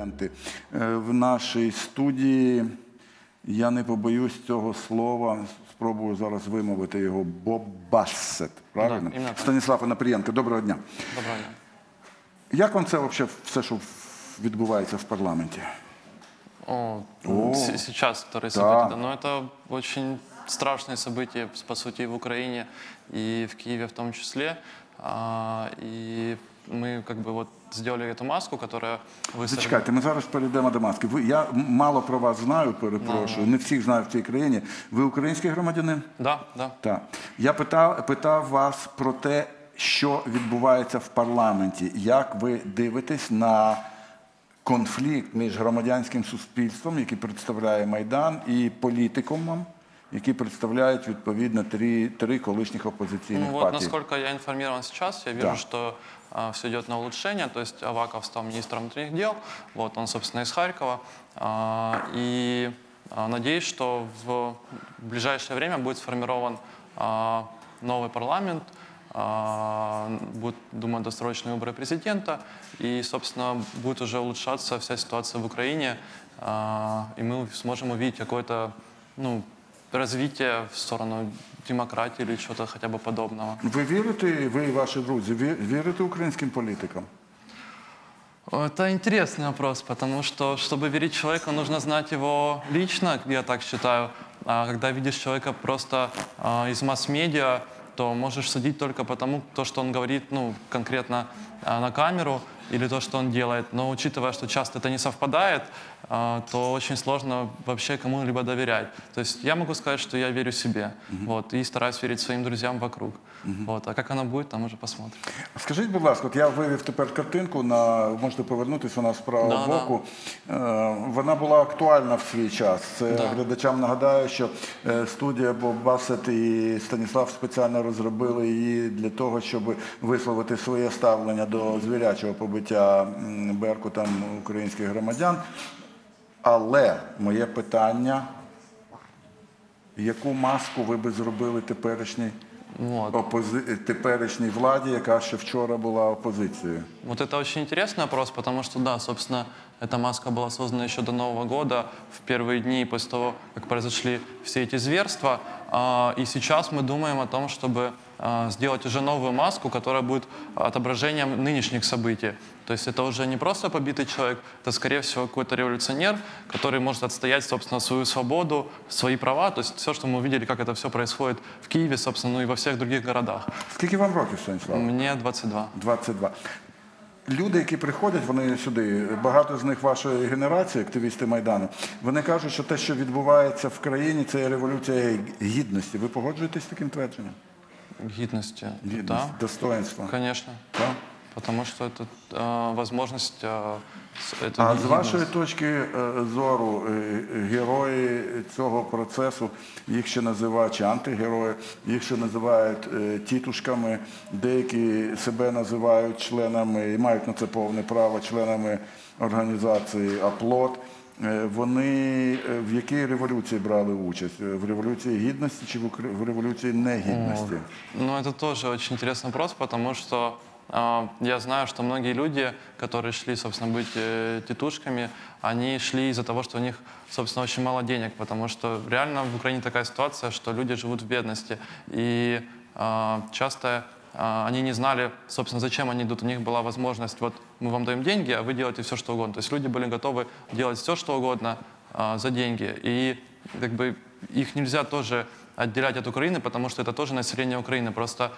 студенти. В нашій студії, я не побоюсь цього слова, спробую зараз вимовити його, Бобассет, правильно? Да, Станіслав Онопрієнко, доброго дня. Доброго дня. Як вам це взагалі все, що відбувається в парламенті? Сейчас вторые события, да, но это очень страшные события, по сути, и в Украине, и в Киеве в том числе. И мы как бы вот сделали эту маску, которая высадила. Зачекайте, ми зараз перейдемо до маски. Я мало про вас знаю, перепрошую, не всіх знаю в цій країні. Ви український громадянин? Да, да. Так. Я питав вас про те, що відбувається в парламенті. Як ви дивитесь на конфлікт між громадянським суспільством, який представляє Майдан, і політикумом, які представляють, відповідно, три колишніх опозиційних партій? Насколько я информирован сейчас, я вижу, что все идет на улучшение. То есть Аваков стал министром внутренних дел, вот он, собственно, из Харькова. И надеюсь, что в ближайшее время будет сформирован новый парламент, будут, думаю, досрочные выборы президента, и, собственно, будет уже улучшаться вся ситуация в Украине, и мы сможем увидеть какое-то, развитие в сторону демократии или чего-то хотя бы подобного. Ви вірите, ви і ваші друзі, вірите українським політикам? Это интересный вопрос, потому что, чтобы верить человеку, нужно знать его лично, я так считаю. А когда видишь человека просто из масс-медиа, то можешь судить только потому, что он говорит, конкретно на камеру, или то, что он делает. Но учитывая, что часто это не совпадает, то очень сложно вообще кому-либо доверять. То есть я могу сказать, что я верю себе, и стараюсь верить своим друзьям вокруг. А как оно будет, там уже посмотрим. Скажіть, будь ласка, я вивів тепер картинку, можете повернутися, вона з правого боку. Вона була актуальна в свій час. Глядачам нагадаю, що студія Бобассет і Станіслав спеціально розробили її для того, щоб висловити своє ставлення до звірячого побиття Беркутом українських громадян. Але моє питання, яку маску ви би зробили теперішній владі, яка ще вчора була опозицією? Вот это очень интересный вопрос, потому что, да, собственно, эта маска была создана еще до Нового года, в первые дни после того, как произошли все эти зверства. И сейчас мы думаем о том, чтобы сделать уже новую маску, которая будет отображением нынешних событий. То есть это уже не просто побитый человек, это, скорее всего, какой-то революционер, который может отстоять, собственно, свою свободу, свои права. То есть все, что мы увидели, как это все происходит в Киеве, собственно, и во всех других городах. Скільки вам років, Станіслав? Мне 22. 22. Люди, які приходять, вони сюди, багато з них вашої генерації, активісти Майдану, вони кажуть, що те, що відбувається в країні, це є революція гідності. Ви погоджуєтесь з таким твердженням? Гідності, Гідність, да. достоинство. Конечно. Так? Потому что это возможность... А з вашої точки зору, герої цього процесу, їх ще називають, чи антигерої, їх ще називають тітушками, деякі себе називають членами, і мають на це повне право, членами організації «Оплот». Вони в якій революції брали участь? В революції гідності чи в революції негідності? Это тоже очень интересный вопрос, потому что я знаю, что многие люди, которые шли, собственно, быть тетушками, они шли из-за того, что у них, собственно, очень мало денег, потому что реально в Украине такая ситуация, что люди живут в бедности, и часто они не знали, собственно, зачем они идут. У них была возможность, вот мы вам даем деньги, а вы делаете все, что угодно. То есть люди были готовы делать все, что угодно за деньги, и как бы их нельзя тоже отделять от Украины, потому что это тоже население Украины, просто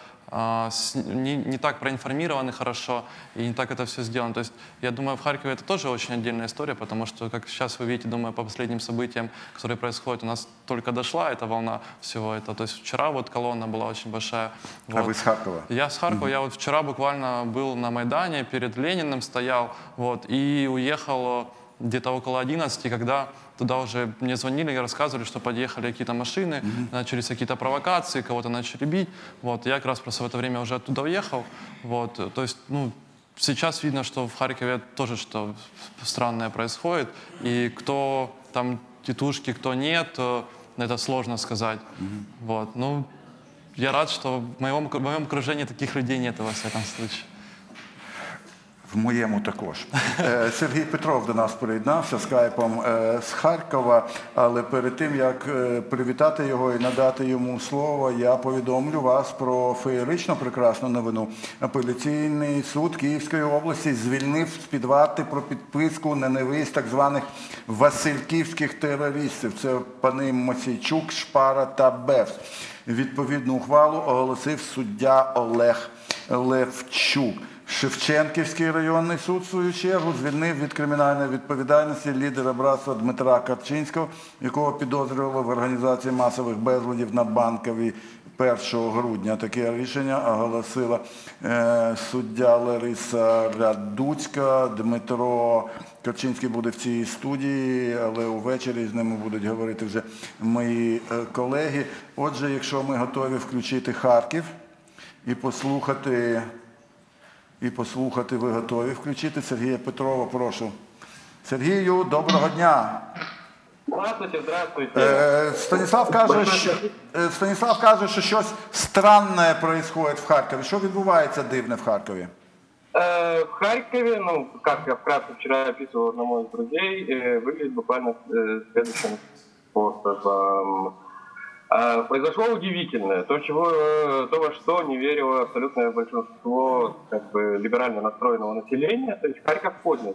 не так проинформированы хорошо и не так это все сделано. То есть я думаю, в Харькове это тоже очень отдельная история, потому что, как сейчас вы видите, думаю, по последним событиям, которые происходят, у нас только дошла эта волна всего этого. То есть вчера вот колонна была очень большая. А вы с Харькова? Я с Харькова. Я вот вчера буквально был на Майдане, перед Лениным стоял, и уехал где-то около 11, когда туда уже мне звонили и рассказывали, что подъехали какие-то машины, начались какие-то провокации, кого-то начали бить. Я как раз просто в это время уже оттуда уехал. То есть, сейчас видно, что в Харькове тоже что странное происходит. И кто там тетушки, кто нет, это сложно сказать. Я рад, что в моем окружении таких людей нет, во всяком случае. В моєму також. Сергій Петров до нас приєднався скайпом з Харкова, але перед тим, як привітати його і надати йому слово, я повідомлю вас про феєрично прекрасну новину. Апеляційний суд Київської області звільнив з-під варти про підписку на невиїзд так званих васильківських терористів. Це пани Мосійчук, Шпара та Бевс. Відповідну ухвалу оголосив суддя Олег Левчук. Шевченківський районний суд, в свою чергу, звільнив від кримінальної відповідальності лідера братства Дмитра Карчинського, якого підозрювали в організації масових безладів на Банковій 1 грудня. Таке рішення оголосила суддя Лариса Радуцька. Дмитро Карчинський буде в цій студії, але увечері з ними будуть говорити вже мої колеги. Отже, якщо ми готові включити Харків і послухати, ви готові включити Сергія Петрова, прошу. Сергію, доброго дня. Здравствуйте, здравствуйте. Станіслав каже, що щось странне відбувається в Харкові. Що відбувається дивне в Харкові? В Харькове, ну, как я вкратце вчера описывал одному из друзей, выглядит буквально следующим способом. Произошло удивительное, то, во что не верило абсолютное большинство либерально настроенного населения. То есть Харьков поднят.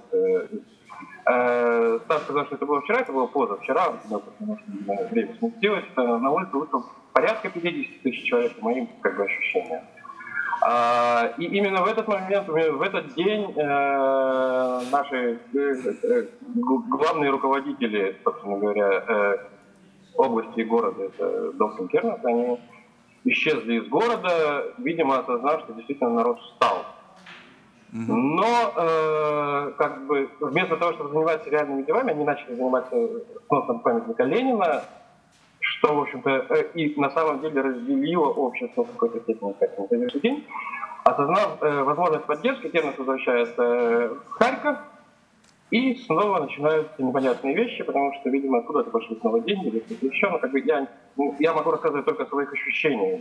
Стас сказал, что это было вчера, это было позавчера, потому что время сместилось. На улицу вышел порядка 50 тысяч человек, по моим ощущениям. И именно в этот момент, в этот день наши главные руководители, собственно говоря, области и города, это Добкин, Кернес, они исчезли из города, видимо, осознав, что действительно народ встал. Но вместо того, чтобы заниматься реальными делами, они начали заниматься сносом памятника Ленина, что, в общем-то, и на самом деле разделило общество в какой-то степени на следующий день. Осознав возможность поддержки, Кернес возвращается в Харьков, и снова начинаются непонятные вещи, потому что, видимо, откуда-то пошли снова деньги или что-то еще. Но я могу рассказывать только о своих ощущениях.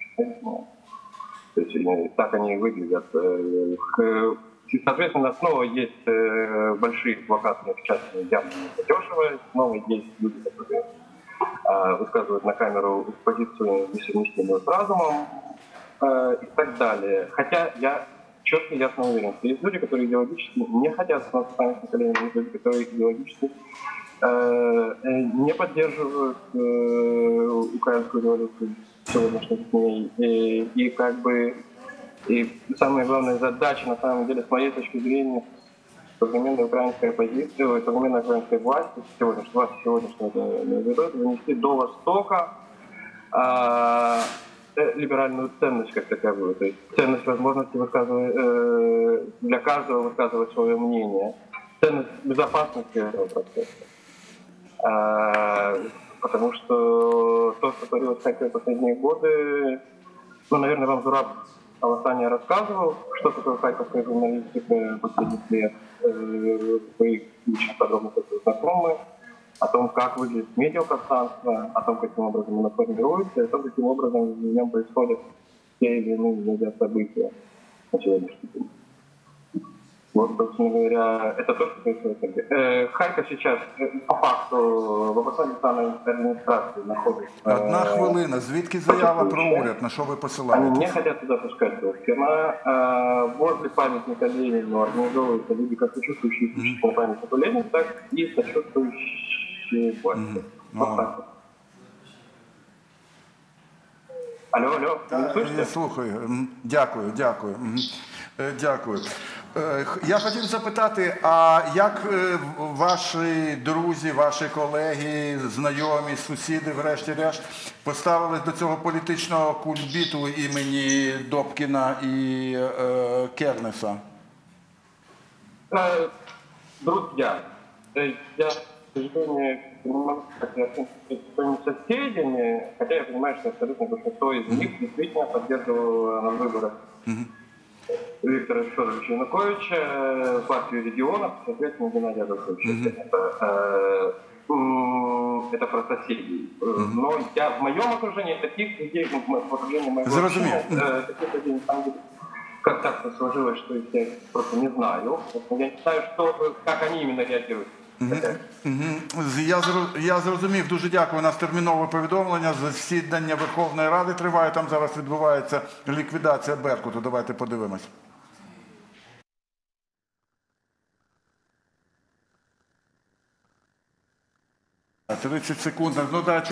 То есть так они выглядят. Соответственно, снова есть большие плакатные печатные явно недешево. Снова есть люди, которые высказывают на камеру позицию, несовместимую с разумом и так далее. Хотя я четко и ясно уверен, что есть люди, которые идеологически не хотят становиться памятника Ленина, есть люди, которые идеологически не поддерживают украинскую революцию сегодняшних дней. И самая главная задача, на самом деле, с моей точки зрения, современной украинской оппозиции, современной украинской власти, сегодняшнего занести до Востока либеральную ценность как таковую, то есть ценность возможности для каждого высказывать свое мнение, ценность безопасности этого процесса. Потому что то, что творилось в Харькове последние годы, наверное, вам Зураб Аласания рассказывал, что такое харьковская журналистика последних лет, вы очень подробно знакомы, о том, как выглядит медиапространство, о том, каким образом оно формируется, и о том, каким образом в нем происходят те или иные медиасобытия на сегодняшний день. Вот, собственно говоря, это то, что происходит. Харьков сейчас, по факту, в областной державной администрации находится... Одна хвилина. Звідки заява про уряд? На що ви посилаєтесь? Они не хотят туда пускать Добкина. Возле памятника Ленину организовываются люди, как сочувствующие на памятнику Ленину, так и сочувствующие власти. Вот так вот. Алло, ви не слышите? Я слухаю. Дякую. Я хотів запитати, а як ваші друзі, ваші колеги, знайомі, сусіди, врешті-решт, поставились до цього політичного кульбіту імені Добкіна і Кернеса? Друзья, я, к сожалению, не могу сказать с своими соседями, хотя я понимаю, что абсолютно большинство из них действительно поддерживало на выборах Виктора Федоровича Януковича, партию регионов, соответственно, Геннадия Адольфовича. Это про соседей. Но в моем окружении таких людей, в окружении моего окружения, таких людей, на самом деле, как так сложилось, что я их просто не знаю. Я не знаю, как они именно реагируют. Я зрозумів, дуже дякую. У нас термінове повідомлення. Засідання Верховної Ради триває, там зараз відбувається ліквідація Беркуту. Давайте подивимось. 30 секунд. Ну, да,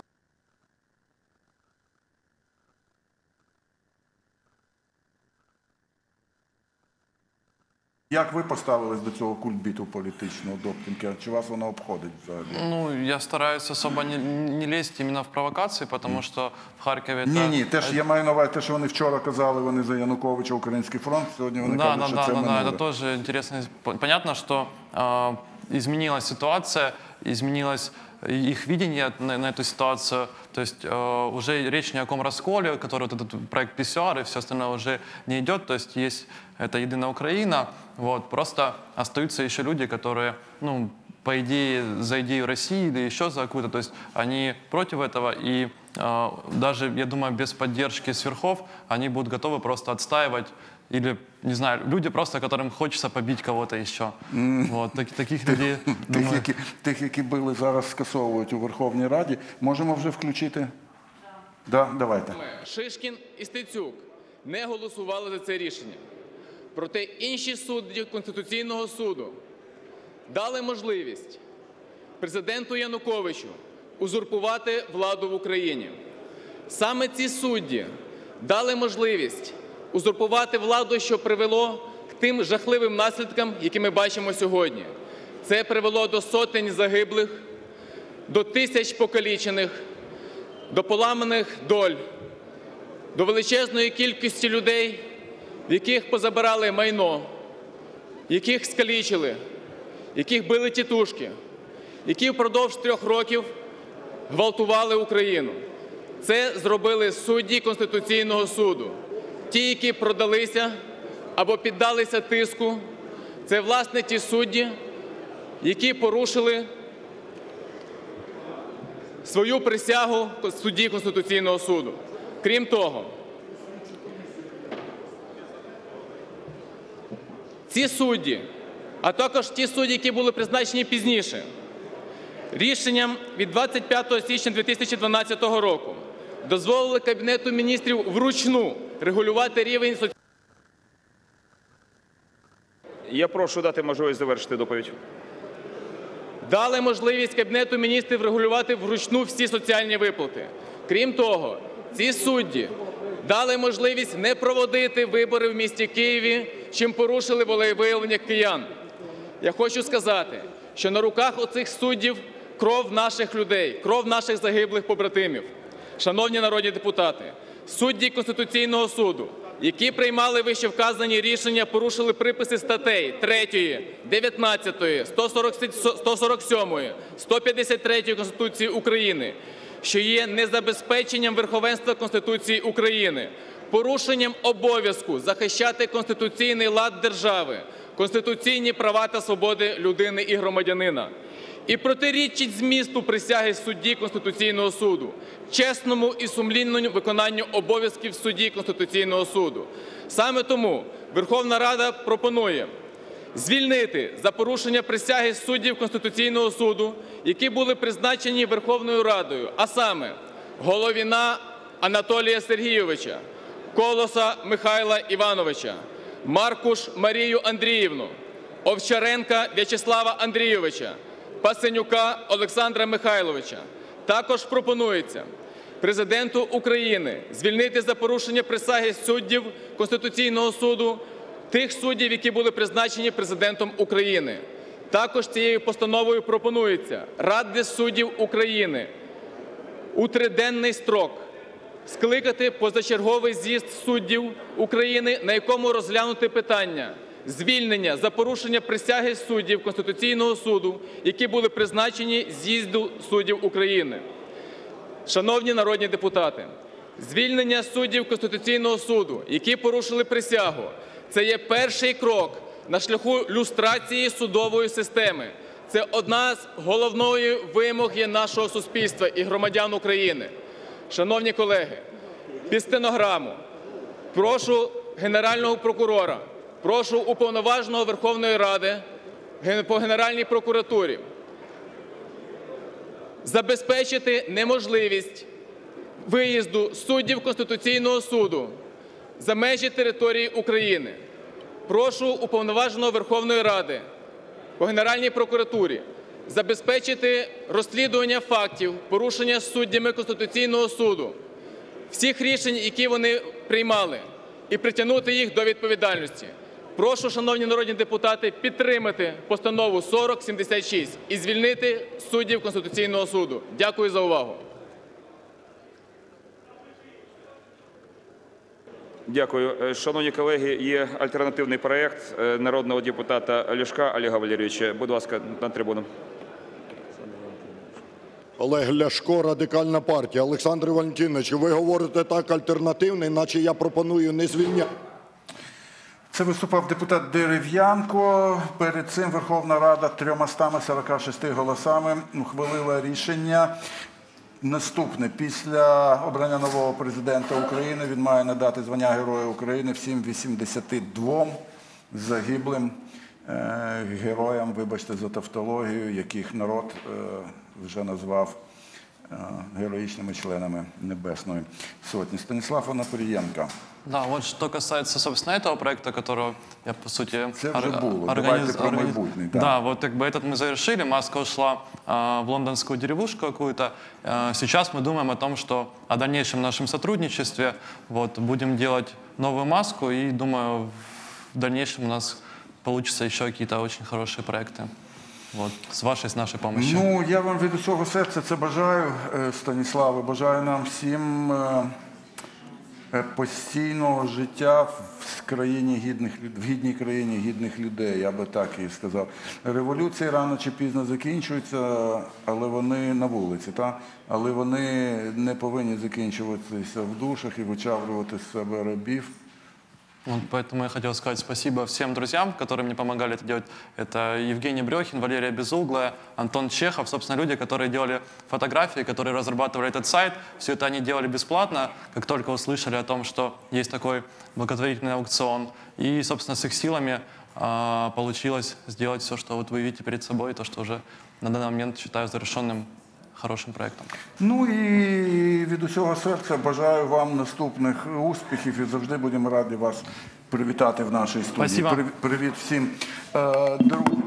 як ви поставились до цього кульбіту політичного Добкінки? Чи вас воно обходить взагалі? Ну, я стараюсь особо не лезть именно в провокации, потому что в Харькове... Ні, теж я маю на увазі те, що вони вчора казали, вони за Януковича, Український фронт, сьогодні вони кажуть, що це минуле. Да, это тоже интересно. Понятно, что изменилась ситуация, изменилось их видение на эту ситуацию. То есть уже речь ни о каком расколе, который вот этот проект ПСР и все остальное уже не идет. То есть есть это «Единая Украина». Вот, просто остаются еще люди, которые, ну, по идее, за идею России или еще за какую-то, то есть они против этого, и даже, я думаю, без поддержки сверхов они будут готовы просто отстаивать, или, не знаю, люди просто, которым хочется побить кого-то еще. Вот, таких людей, думаю... Тих, які били, зараз скасовують у Верховній Раді. Можемо вже включити? Да, давайте. Шишкін і Стецюк не голосували за це рішення. Проте інші судді Конституційного суду дали можливість президенту Януковичу узурпувати владу в Україні. Саме ці судді дали можливість узурпувати владу, що привело к тим жахливим наслідкам, які ми бачимо сьогодні. Це привело до сотень загиблих, до тисяч покалічених, до поламаних доль, до величезної кількості людей, в яких позабирали майно, яких скалічили, яких били тітушки, які впродовж 3 років гвалтували Україну. Це зробили судді Конституційного суду. Ті, які продалися або піддалися тиску, це, власне, ті судді, які порушили свою присягу судді Конституційного суду. Крім того, ці судді, а також ті судді, які були призначені пізніше, рішенням від 25 січня 2012 року дозволили Кабінету міністрів вручну регулювати рівень соціальної... Я прошу дати можливість завершити доповідь. Дали можливість Кабінету міністрів регулювати вручну всі соціальні виплати. Крім того, ці судді дали можливість не проводити вибори в місті Києві, чим порушили волевиявлення киян. Я хочу сказати, що на руках оцих суддів кров наших людей, кров наших загиблих побратимів. Шановні народні депутати, судді Конституційного суду, які приймали вищевказані рішення, порушили приписи статей 3, 19, 147, 153 Конституції України, що є незабезпеченням верховенства Конституції України, порушенням обов'язку захищати конституційний лад держави, конституційні права та свободи людини і громадянина. І протирічить змісту присяги судді Конституційного суду, чесному і сумлінному виконанню обов'язків судді Конституційного суду. Саме тому Верховна Рада пропонує звільнити за порушення присяги суддів Конституційного суду, які були призначені Верховною Радою, а саме Головіна Анатолія Сергійовича, Колоса Михайла Івановича, Маркуш Марію Андріївну, Овчаренка В'ячеслава Андрійовича, Пасенюка Олександра Михайловича. Також пропонується Президенту України звільнити за порушення присяги суддів Конституційного суду тих суддів, які були призначені Президентом України. Також цією постановою пропонується Раді суддів України у 3-денний строк скликати позачерговий з'їзд суддів України, на якому розглянути питання звільнення за порушення присяги суддів Конституційного суду, які були призначені з'їзду суддів України. Шановні народні депутати, звільнення суддів Конституційного суду, які порушили присягу, це є перший крок на шляху люстрації судової системи. Це одна з головної вимоги нашого суспільства і громадян України. Шановні колеги, під стенограму прошу Генерального прокурора, прошу Уповноваженого Верховної Ради по Генеральній прокуратурі забезпечити неможливість виїзду суддів Конституційного суду за межі території України. Прошу Уповноваженого Верховної Ради по Генеральній прокуратурі забезпечити розслідування фактів порушення суддями Конституційного суду всіх рішень, які вони приймали, і притягнути їх до відповідальності. Прошу, шановні народні депутати, підтримати постанову 4076 і звільнити суддів Конституційного суду. Дякую за увагу. Дякую. Шановні колеги, є альтернативний проект народного депутата Ляшка Олега Валерійовича. Будь ласка, на трибуну. Олег Ляшко, Радикальна партія. Олександр Валентинович, ви говорите так альтернативний, наче я пропоную не звільняти. Це виступав депутат Дерев'янко. Перед цим Верховна Рада 346 голосами ухвалила рішення. Наступне. Після обрання нового президента України він має надати звання Героя України всім 82 загиблим героям, вибачте за тавтологію, яких народ вже назвав героїчними членами Небесної Сотні. Станіслав Онопрієнко. Да, вот что касается, собственно, этого проекта, которого я, по сути, Это уже было. Давайте про майбутнее, да. Да, вот как бы этот мы завершили, Маска ушла в лондонскую деревушку какую-то. Сейчас мы думаем о том, что о дальнейшем нашем сотрудничестве, вот, будем делать новую Маску, и, думаю, в дальнейшем у нас получится еще какие-то очень хорошие проекты. Вот, с вашей, с нашей помощью. Ну, я вам від усього серця це бажаю, Станіславе. Бажаю нам всім постійного життя в гідній країні гідних людей, я би так і сказав. Революції рано чи пізно закінчуються, але вони на вулиці, але вони не повинні закінчуватися в душах і вичавлювати з себе рабів. Вот поэтому я хотел сказать спасибо всем друзьям, которые мне помогали это делать. Это Евгений Брехин, Валерия Безуглая, Антон Чехов, собственно, люди, которые делали фотографии, которые разрабатывали этот сайт. Все это они делали бесплатно, как только услышали о том, что есть такой благотворительный аукцион. И, собственно, с их силами получилось сделать все, что вот вы видите перед собой, то, что уже на данный момент считаю завершенным хорошим проектом. Ну і від усього серця бажаю вам наступних успіхів і завжди будемо раді вас привітати в нашій студії. Спасибо. Привіт всім. Друзі.